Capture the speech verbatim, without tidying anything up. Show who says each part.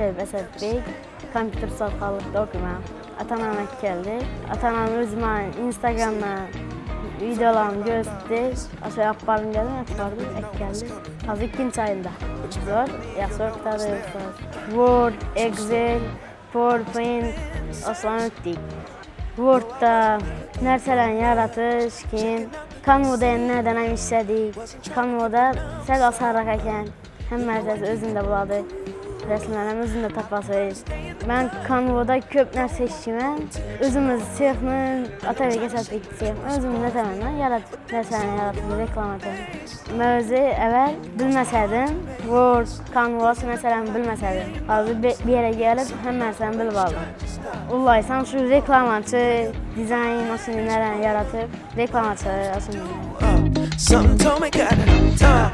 Speaker 1: Əlişərov Əsəd bəy, kompüter satqallıqda oxuyuram. Ata-anam ək gəldi. Ata-anam özümə Instagramdan videolarımı göstərdi. Aşağı apardım gəldim, apardım, ək gəldi. Hazır ikinci ayında. Zor, yaxşı ortadır. Word, Excel, PowerPoint, aslan ötdük. Word'da nərsələrin yaratış, kim, Canva'da nədən həm işlədik. Canva'da sən asaraq əkən, həm mərcəsi özündə buladı. Rəsmlərəm özündə tapasıyız. Mən Canva'da köp nərsə işləyəm. Özümüz siyahımın, atəvə geçərdik siyahımın. Özümüzdə təməndən yaratıb, nərsələrini yaratıb, reklam edirəm. Mən özü əvvəl bilməsədim, Word, Canva, məsələn bilməsədim. Hazır bir yerə gəlib, həm nərsəni bilib aldım. Ulaysan şu reklam açı, dizayn maşinlərini yaratıb, reklam açı, aşınlar.